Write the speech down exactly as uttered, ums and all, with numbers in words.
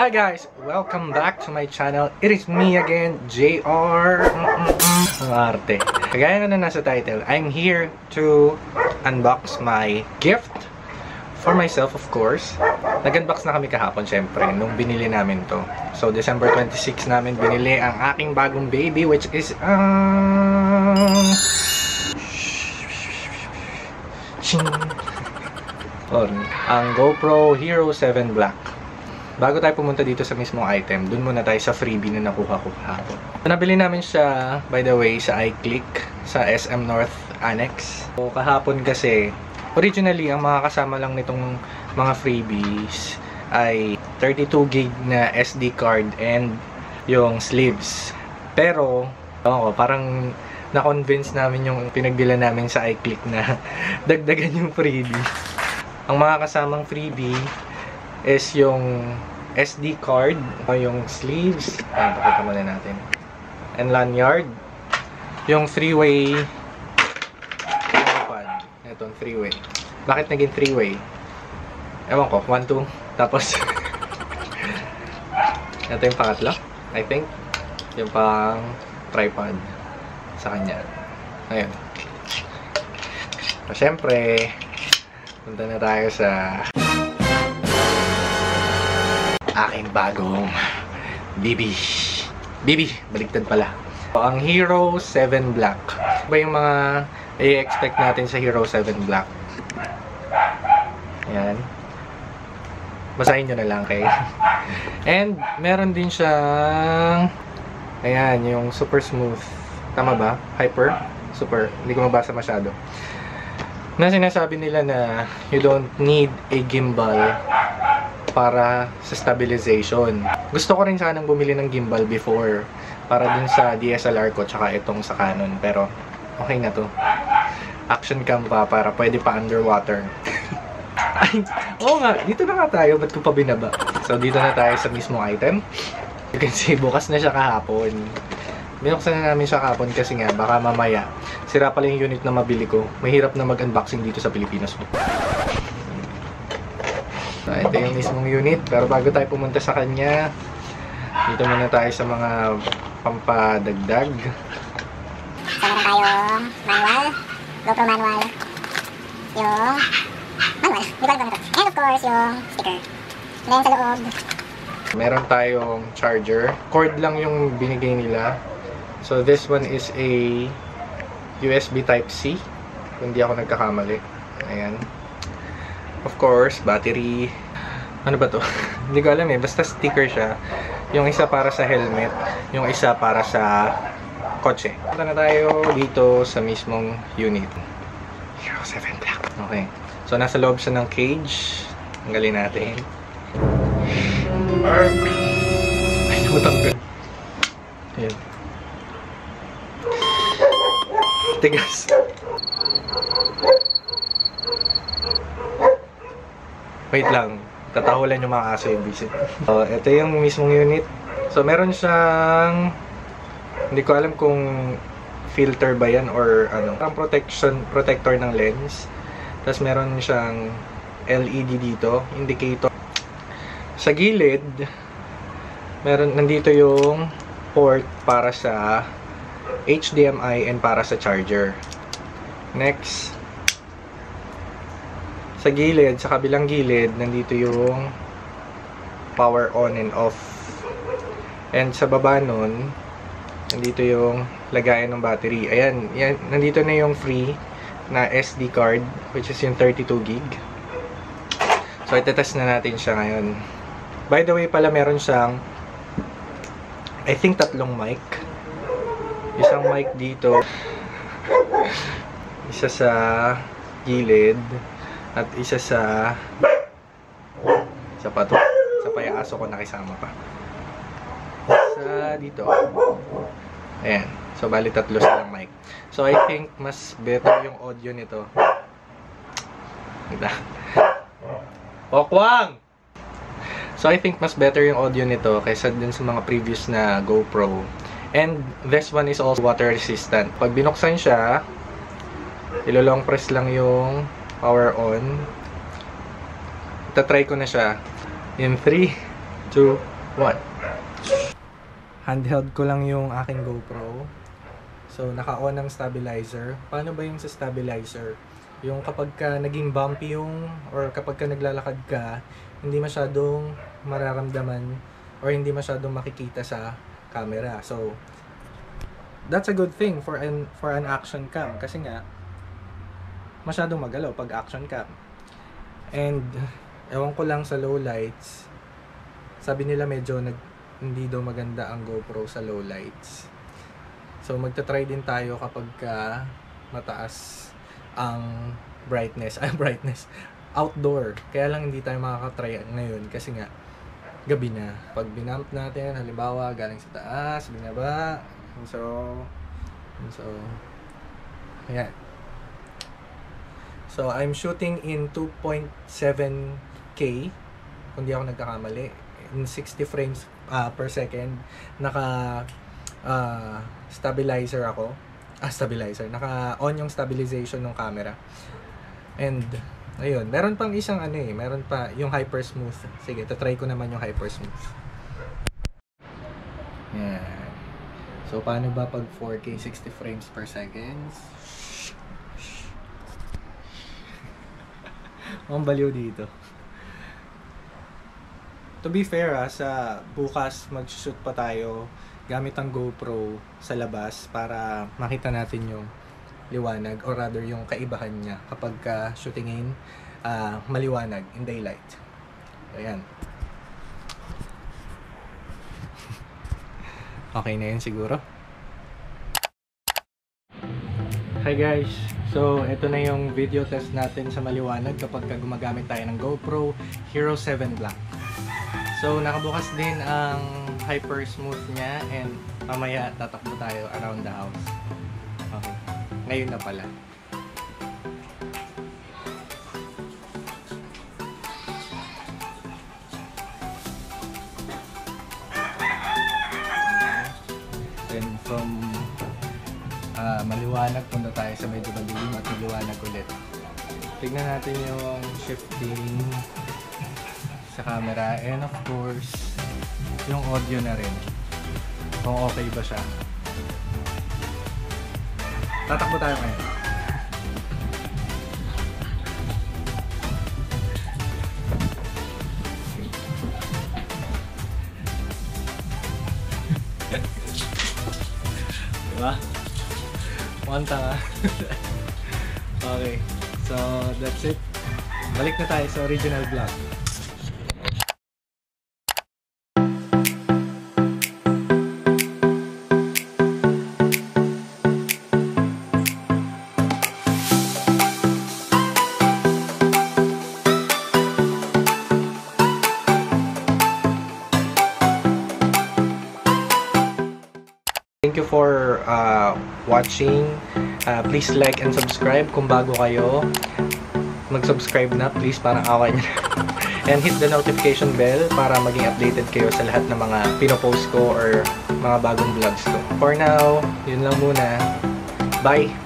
Hi guys! Welcome back to my channel. It is me again, J R. Ang arte. Kagaya nga na nasa title, I'm here to unbox my gift for myself, of course. Nag-unbox na kami kahapon, syempre, nung binili namin to. So, December twenty-sixth namin binili ang aking bagong baby, which is um... or, ang GoPro Hero seven Black. Bago tayo pumunta dito sa mismong item, dun muna tayo sa freebie na nakuha ko kahapon. So, nabili namin siya, by the way, sa iClick, sa S M North Annex. So, kahapon kasi, originally, ang mga kasama lang nitong mga freebies ay thirty-two gig na S D card and yung sleeves. Pero, ako, parang na-convince namin yung pinagbilan namin sa iClick na dagdagan yung freebie. Ang mga kasamang freebie is yung S D card, o yung sleeves, ayan, pakita muna natin, and lanyard, yung three-way pad, itong three-way. Bakit naging three-way? Ewan ko, one, two, tapos ito yung pangatlo, I think, yung pang tripod sa kanya. Ayun. So, syempre, punta na tayo sa aking bagong B B. B B, baligtad pala. So, ang Hero seven Black. Ano ba yung mga i-expect natin sa Hero seven Black? Ayan. Basahin nyo na lang, okay? And, meron din siyang ayan, yung super smooth. Tama ba? Hyper? Super. Hindi ko mabasa masyado. Na sinasabi nila na you don't need a gimbal para sa stabilization. Gusto ko rin sanang bumili ng gimbal before para dun sa D S L R ko tsaka itong sa Canon, pero okay na to. Action cam pa para pwede pa underwater. Ay, oo nga, dito na nga tayo, ba't ko pa binaba? So dito na tayo sa mismong item. You can see, bukas na siya kahapon. Binuksan na namin siya kahapon kasi nga baka mamaya sira pala yung unit na mabili ko. Mahirap na mag-unboxing dito sa Pilipinas. So, ito yung mismong unit. Pero bago tayo pumunta sa kanya, dito muna tayo sa mga pampadagdag. So, meron tayong manual, GoPro manual, yung manual, di ba ito? And of course, yung sticker. And then sa loob, meron tayong charger. Cord lang yung binigay nila. So, this one is a U S B Type C. Kung hindi ako nagkakamali. Ayan. Of course, battery. Ano ba to? Hindi ko alam eh. Basta sticker siya. Yung isa para sa helmet. Yung isa para sa kotse. Punta na tayo dito sa mismong unit. Hero seven Black. Okay. So, nasa loob siya ng cage. Tanggalin natin. Ay, namatanggal. Ayan. Tigas. Wait lang. Tatahulan yung mga aso yung visit. So, ito yung mismong unit. So, meron siyang hindi ko alam kung filter ba yan or ano. Ang protection, protector ng lens. Tapos, meron siyang L E D dito. Indicator. Sa gilid, meron, nandito yung port para sa H D M I and para sa charger. Next, sa gilid, sa kabilang gilid, nandito yung power on and off. And sa baba nun, nandito yung lagayan ng battery. Ayan, yan, nandito na yung free na S D card, which is yung thirty-two gig. So, itetest na natin siya ngayon. By the way pala, meron siyang I think tatlong mic. Isang mic dito. Isa sa gilid. At isa sa sa pato. Sa payaso ko nakisama pa. Sa dito. Ayan. So, bali tatlo silang mic. So, I think mas better yung audio nito. Kita. Okwang! So, I think mas better yung audio nito kaysa din sa mga previous na GoPro. And this one is also water resistant. Pag binuksan siya, ilo-long press lang yung power on. Itatry ko na siya. In three, two, one. Handheld ko lang yung aking GoPro. So, naka-on ang stabilizer. Paano ba yung sa stabilizer? Yung kapag ka naging bumpy yung, or kapag ka naglalakad ka, hindi masyadong mararamdaman or hindi masyadong makikita sa camera. So, that's a good thing for an for an action cam kasi nga masyadong magalaw pag action cam. And ewan ko lang sa low lights, sabi nila medyo nag, hindi daw maganda ang GoPro sa low lights. So magta-try din tayo kapag ka mataas ang brightness, ay brightness outdoor. Kaya lang hindi tayo makaka-try ngayon kasi nga gabi na. Pag binump natin, halimbawa galing sa taas, binaba, so so ayan. So I'm shooting in two point seven K kung di ako nagkakamali, in sixty frames uh, per second. Naka uh, stabilizer ako. Ah, stabilizer. Naka on yung stabilization ng camera. And ayun, meron pang isang ano eh, meron pa yung hyper smooth. Sige, tatry ko naman yung hyper smooth. Yan. So, paano ba pag four K sixty frames per second? Ang baliw dito. To be fair ha, sa bukas mag-shoot pa tayo gamit ang GoPro sa labas para makita natin yung liwanag or rather yung kaibahan niya kapag ka shootingin uh, maliwanag in daylight. Ayan. Okay na yun siguro. Hi guys! So, ito na yung video test natin sa maliwanag kapag ka gumagamit tayo ng GoPro Hero seven Black. So, nakabukas din ang hyper smooth niya and mamaya tatakbo tayo around the house. Okay. Ngayon na pala. Then from uh, maliwanag, punta tayo sa medyo madilim at maliwanag ulit. Tignan natin yung shifting sa camera and of course yung audio na rin kung okay ba siya. Tatakbo tayo ngayon. Diba? Mukhang tanga. Okay, so that's it. Balik na tayo sa original vlog. Thank you for uh, watching. Uh, please like and subscribe kung bago kayo. Mag-subscribe na please, parang awa niyo. And hit the notification bell para maging updated kayo sa lahat ng mga pinopost ko or mga bagong vlogs ko. For now, yun lang muna. Bye!